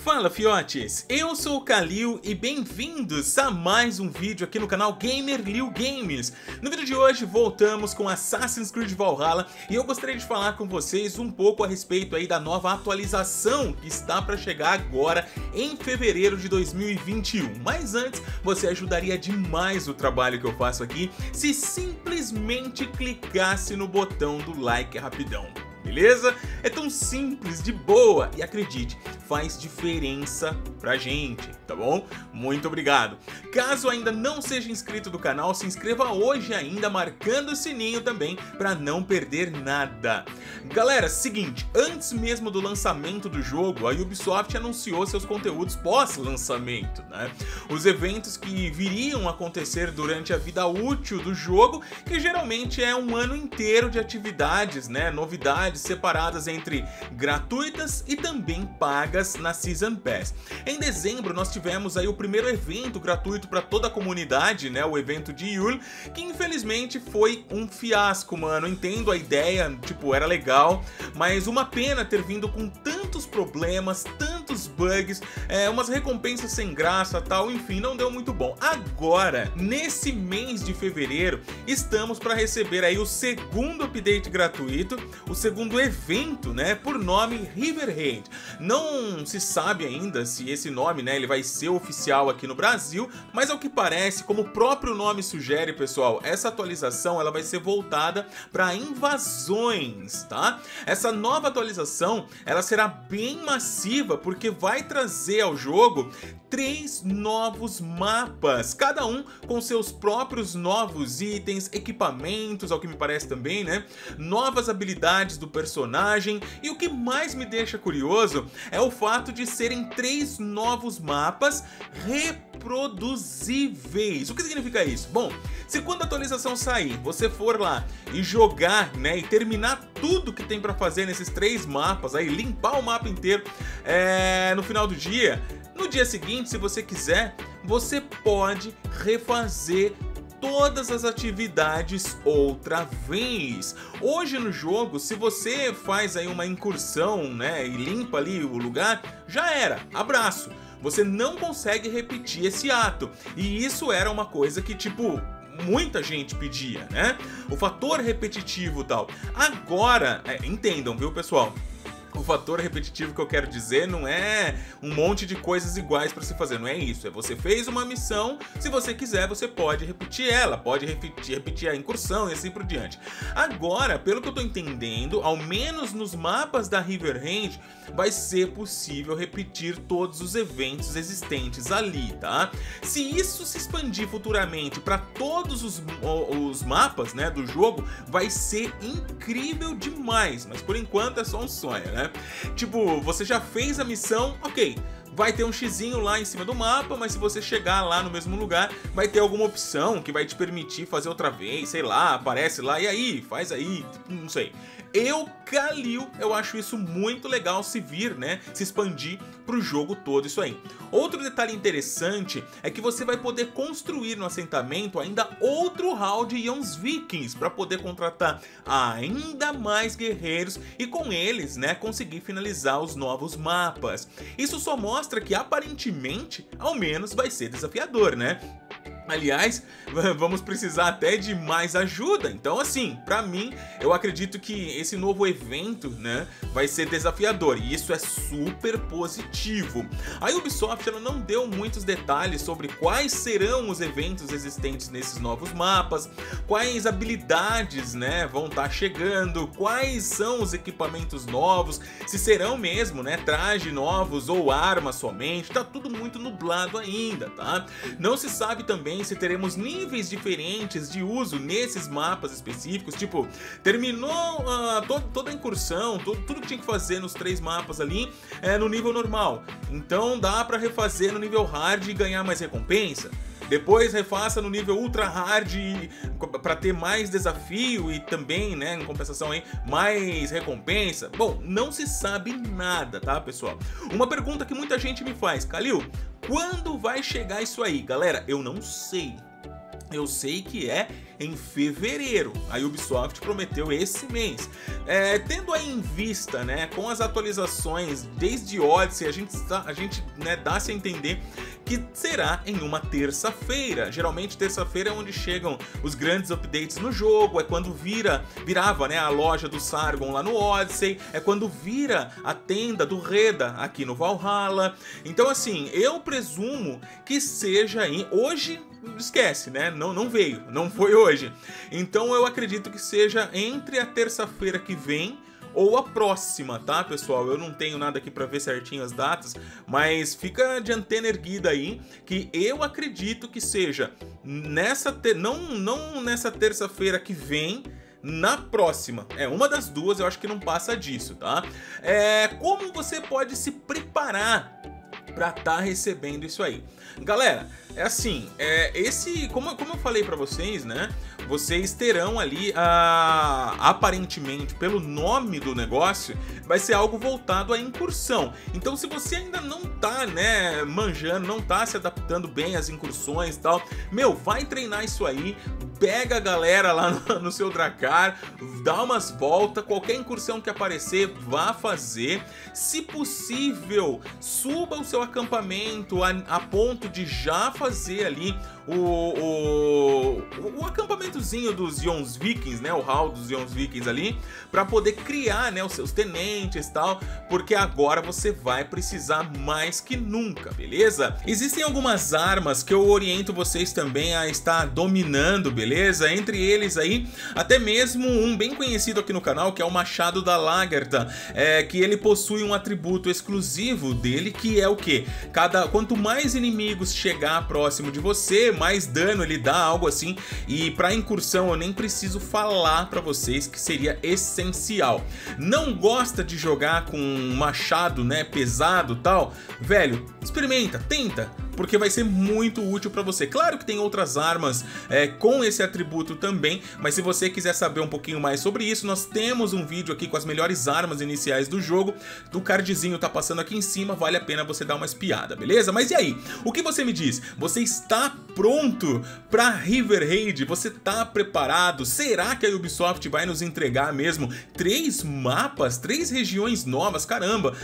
Fala fiotes, eu sou o Kalil e bem-vindos a mais um vídeo aqui no canal GamerLiu Games. No vídeo de hoje voltamos com Assassin's Creed Valhalla e eu gostaria de falar com vocês um pouco a respeito aí da nova atualização que está para chegar agora em fevereiro de 2021. Mas antes, você ajudaria demais o trabalho que eu faço aqui se simplesmente clicasse no botão do like rapidão. Beleza? É tão simples, de boa, e acredite, faz diferença pra gente, tá bom? Muito obrigado. Caso ainda não seja inscrito do canal, se inscreva hoje ainda, marcando o sininho também pra não perder nada. Galera, seguinte, antes mesmo do lançamento do jogo, a Ubisoft anunciou seus conteúdos pós-lançamento, né? Os eventos que viriam acontecer durante a vida útil do jogo, que geralmente é um ano inteiro de atividades, né? Novidades separadas entre gratuitas e também pagas na Season Pass. Em dezembro nós tivemos aí o primeiro evento gratuito para toda a comunidade, né, o evento de Yule, que infelizmente foi um fiasco, mano. Entendo a ideia, tipo, era legal, mas uma pena ter vindo com tantos problemas, tantos bugs, umas recompensas sem graça, tal, enfim, não deu muito bom. Agora, nesse mês de fevereiro, estamos para receber aí o segundo update gratuito, o segundo evento, né, por nome Riverhead. Não se sabe ainda se esse nome, né, ele vai ser oficial aqui no Brasil, mas ao que parece, como o próprio nome sugere, pessoal, essa atualização ela vai ser voltada para invasões, tá? Essa nova atualização, ela será bem massiva porque vai trazer ao jogo 3 novos mapas, cada um com seus próprios novos itens, equipamentos, ao que me parece também, né? Novas habilidades do personagem, e o que mais me deixa curioso é o fato de serem 3 novos mapas reproduzíveis. O que significa isso? Bom, se quando a atualização sair, você for lá e jogar, né, e terminar tudo que tem pra fazer nesses 3 mapas, aí limpar o mapa inteiro no final do dia, no dia seguinte, se você quiser, você pode refazer todas as atividades outra vez. Hoje no jogo, se você faz aí uma incursão, né, e limpa ali o lugar, já era, abraço. Você não consegue repetir esse ato. E isso era uma coisa que, tipo, muita gente pedia, né? O fator repetitivo e tal. Agora, entendam, viu, pessoal? O fator repetitivo que eu quero dizer não é um monte de coisas iguais para se fazer, não é isso. É você fez uma missão, se você quiser você pode repetir ela, pode repetir a incursão e assim por diante. Agora, pelo que eu tô entendendo, ao menos nos mapas da Riverhead, vai ser possível repetir todos os eventos existentes ali, tá? Se isso se expandir futuramente para todos os mapas, né, do jogo, vai ser incrível demais, mas por enquanto é só um sonho, né? Tipo, você já fez a missão, ok, vai ter um xizinho lá em cima do mapa, mas se você chegar lá no mesmo lugar, vai ter alguma opção que vai te permitir fazer outra vez, sei lá, aparece lá, e aí, faz aí, não sei. Kalil, eu acho isso muito legal se vir, né, se expandir pro jogo todo isso aí. Outro detalhe interessante é que você vai poder construir no assentamento ainda outro hall de Jomsvikings para poder contratar ainda mais guerreiros e com eles, né, conseguir finalizar os novos mapas. Isso só mostra que aparentemente, ao menos, vai ser desafiador, né? Aliás, vamos precisar até de mais ajuda. Então, assim, pra mim, eu acredito que esse novo evento, né, vai ser desafiador. E isso é super positivo. A Ubisoft, ela não deu muitos detalhes sobre quais serão os eventos existentes nesses novos mapas, quais habilidades, né, vão estar chegando, quais são os equipamentos novos, se serão mesmo, né, trajes novos ou armas somente. Tá tudo muito nublado ainda, tá? Não se sabe também se teremos níveis diferentes de uso nesses mapas específicos, tipo, terminou toda a incursão, tudo que tinha que fazer nos 3 mapas ali no nível normal, então dá pra refazer no nível hard e ganhar mais recompensa. Depois refaça no nível ultra hard para ter mais desafio e também, né, em compensação aí, mais recompensa. Bom, não se sabe nada, tá, pessoal? Uma pergunta que muita gente me faz: Kalil, quando vai chegar isso aí? Galera, eu não sei. Eu sei que é em fevereiro. A Ubisoft prometeu esse mês. Tendo aí em vista, né, com as atualizações desde Odyssey, a gente né, dá-se a entender que será em uma terça-feira. Geralmente terça-feira é onde chegam os grandes updates no jogo, é quando virava, né, a loja do Sargon lá no Odyssey, é quando vira a tenda do Reda aqui no Valhalla. Então assim, eu presumo que seja hoje. Esquece, né? Não veio, não foi hoje. Então eu acredito que seja entre a terça-feira que vem ou a próxima, tá, pessoal? Eu não tenho nada aqui pra ver certinho as datas, mas fica de antena erguida aí, que eu acredito que seja não nessa terça-feira que vem, na próxima. Uma das duas, eu acho que não passa disso, tá? Como você pode se preparar pra estar recebendo isso aí? Galera, assim, como eu falei pra vocês, né? Vocês terão ali, aparentemente, pelo nome do negócio, vai ser algo voltado à incursão. Então, se você ainda não tá, né, manjando, não tá se adaptando bem às incursões e tal, vai treinar isso aí, pega a galera lá no seu Drakkar, dá umas voltas, qualquer incursão que aparecer, vá fazer. Se possível, suba o seu acampamento a ponto de já fazer ali o acampamentozinho dos Jomsvikings, né, o hall dos Jomsvikings ali, para poder criar, né, os seus tenentes e tal, porque agora você vai precisar mais que nunca, beleza? Existem algumas armas que eu oriento vocês também a estar dominando, beleza? Entre eles aí, até mesmo um bem conhecido aqui no canal, que é o Machado da Lagertha, que ele possui um atributo exclusivo dele, que é o quê? Quanto mais inimigos chegar próximo de você, mais dano ele dá, algo assim. E pra incursão eu nem preciso falar pra vocês que seria essencial. Não gosta de jogar com um machado, né, pesado tal? Velho, experimenta, tenta, porque vai ser muito útil pra você. Claro que tem outras armas com esse atributo também, mas se você quiser saber um pouquinho mais sobre isso, nós temos um vídeo aqui com as melhores armas iniciais do jogo. O cardzinho tá passando aqui em cima, vale a pena você dar uma espiada, beleza? Mas e aí? O que você me diz? Você está pronto pra River Raid? Você tá preparado? Será que a Ubisoft vai nos entregar mesmo 3 mapas, 3 regiões novas? Caramba,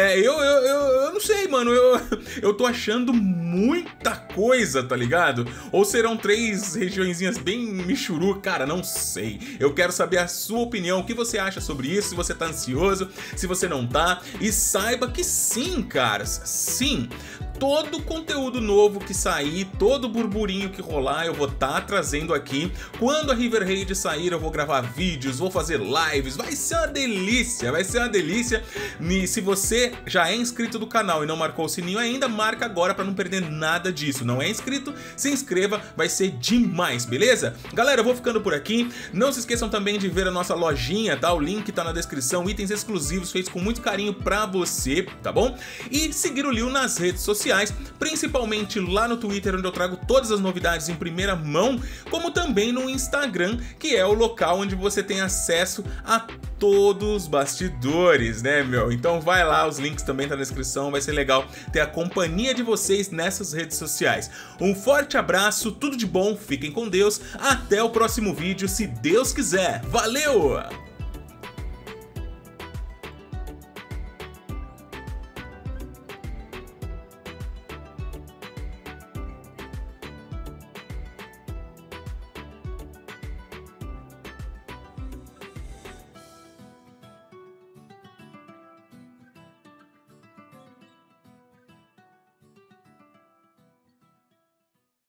eu não sei, mano, eu tô achando muita coisa, tá ligado? Ou serão 3 regiõezinhas bem michuru? Cara, não sei. Eu quero saber a sua opinião, o que você acha sobre isso, se você tá ansioso, se você não tá. E saiba que sim, caras, sim, todo conteúdo novo que sair, todo burburinho que rolar, eu vou estar trazendo aqui. Quando a River Raid sair, eu vou gravar vídeos, vou fazer lives, vai ser uma delícia, vai ser uma delícia. E se você já é inscrito do canal e não marcou o sininho ainda, marca agora para não perder nada disso. Não é inscrito? Se inscreva, vai ser demais, beleza? Galera, eu vou ficando por aqui. Não se esqueçam também de ver a nossa lojinha, tá? O link tá na descrição, itens exclusivos feitos com muito carinho pra você, tá bom? E seguir o Lil nas redes sociais, principalmente lá no Twitter, onde eu trago todas as novidades em primeira mão, como também no Instagram, que é o local onde você tem acesso a todos os bastidores, né, meu? Então vai lá, os links também tá na descrição, vai ser legal ter a companhia de vocês nessas redes sociais. Um forte abraço, tudo de bom, fiquem com Deus, até o próximo vídeo, se Deus quiser. Valeu!